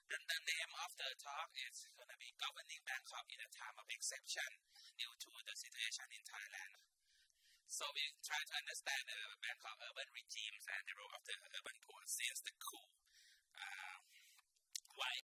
The name of the talk is going to be Governing Bangkok in a Time of Exception due to the situation in Thailand. So we try to understand the Bangkok urban regimes and the role of the urban poor since the coup. Why